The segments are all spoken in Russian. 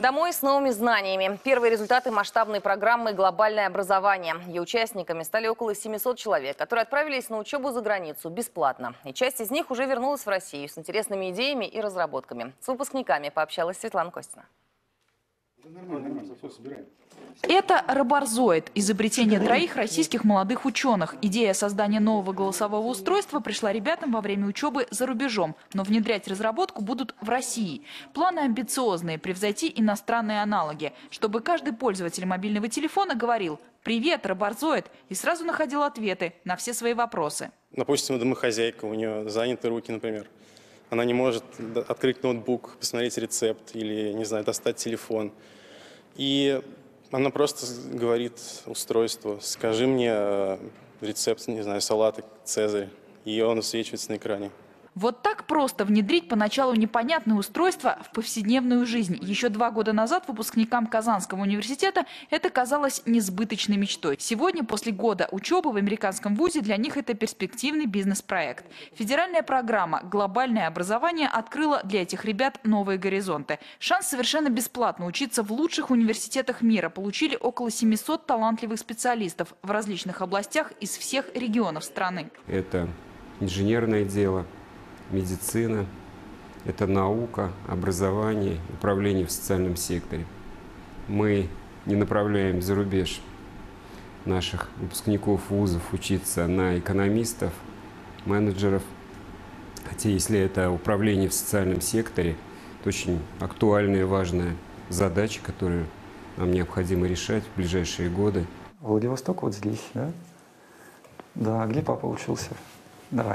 Домой с новыми знаниями. Первые результаты масштабной программы «Глобальное образование». Ее участниками стали около 700 человек, которые отправились на учебу за границу бесплатно. И часть из них уже вернулась в Россию с интересными идеями и разработками. С выпускниками пообщалась Светлана Костина. Это роборзоид – изобретение троих российских молодых ученых. Идея создания нового голосового устройства пришла ребятам во время учебы за рубежом, но внедрять разработку будут в России. Планы амбициозные – превзойти иностранные аналоги, чтобы каждый пользователь мобильного телефона говорил «Привет, роборзоид!» и сразу находил ответы на все свои вопросы. Допустим, домохозяйка, у нее заняты руки, например. Она не может открыть ноутбук, посмотреть рецепт или, не знаю, достать телефон. И она просто говорит устройству: скажи мне рецепт, не знаю, салата «Цезарь», и он высвечивается на экране. Вот так просто внедрить поначалу непонятное устройство в повседневную жизнь. Еще 2 года назад выпускникам Казанского университета это казалось несбыточной мечтой. Сегодня, после года учебы в американском вузе, для них это перспективный бизнес-проект. Федеральная программа «Глобальное образование» открыла для этих ребят новые горизонты. Шанс совершенно бесплатно учиться в лучших университетах мира получили около 700 талантливых специалистов в различных областях из всех регионов страны. Это инженерное дело, медицина, это наука, образование, управление в социальном секторе. Мы не направляем за рубеж наших выпускников вузов учиться на экономистов, менеджеров. Хотя если это управление в социальном секторе, это очень актуальная и важная задача, которую нам необходимо решать в ближайшие годы. Владивосток вот здесь, да? Да, где папа учился? Давай.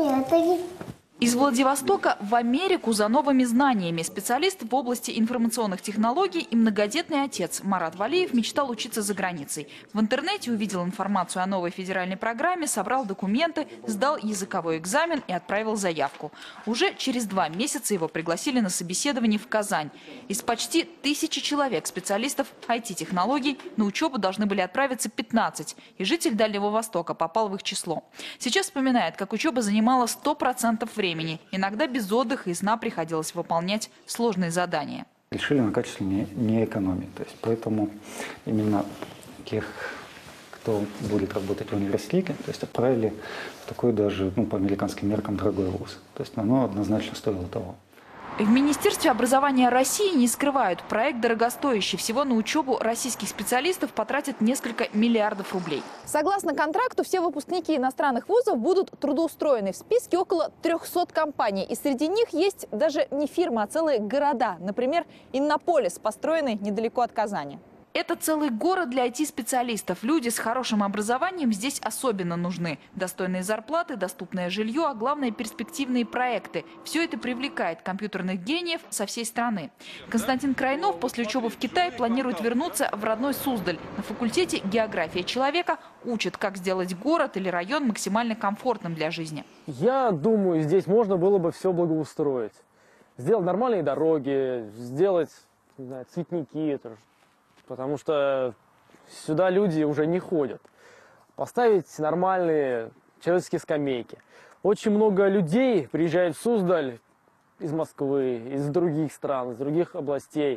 Из Владивостока в Америку за новыми знаниями. Специалист в области информационных технологий и многодетный отец Марат Валиев мечтал учиться за границей. В интернете увидел информацию о новой федеральной программе, собрал документы, сдал языковой экзамен и отправил заявку. Уже через 2 месяца его пригласили на собеседование в Казань. Из почти 1000 человек, специалистов IT-технологий, на учебу должны были отправиться 15. И житель Дальнего Востока попал в их число. Сейчас вспоминает, как учеба занимала 100% времени. Иногда без отдыха и сна приходилось выполнять сложные задания. Решили на качестве не экономить. То есть, поэтому именно тех, кто будет работать в университете, то есть отправили в такой даже, по американским меркам, дорогой вуз. То есть оно однозначно стоило того. В Министерстве образования России не скрывают, проект дорогостоящий. Всего на учебу российских специалистов потратят несколько миллиардов рублей. Согласно контракту, все выпускники иностранных вузов будут трудоустроены. В списке около 300 компаний. И среди них есть даже не фирмы, а целые города. Например, Иннополис, построенный недалеко от Казани. Это целый город для IT-специалистов. Люди с хорошим образованием здесь особенно нужны. Достойные зарплаты, доступное жилье, а главное – перспективные проекты. Все это привлекает компьютерных гениев со всей страны. Константин Крайнов после учебы в Китае планирует вернуться в родной Суздаль. На факультете «География человека» учат, как сделать город или район максимально комфортным для жизни. Я думаю, здесь можно было бы все благоустроить. Сделать нормальные дороги, сделать, не знаю, цветники, потому что сюда люди уже не ходят. Поставить нормальные человеческие скамейки. Очень много людей приезжают в Суздаль из Москвы, из других стран, из других областей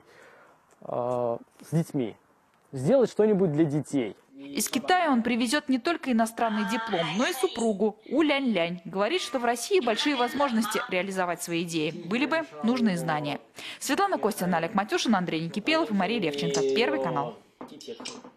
с детьми. Сделать что-нибудь для детей. Из Китая он привезет не только иностранный диплом, но и супругу У-Лянь-Лянь. Говорит, что в России большие возможности реализовать свои идеи. Были бы нужные знания. Светлана Костина, Олег Матюшин, Андрей Никипелов и Мария Левченко. Первый канал.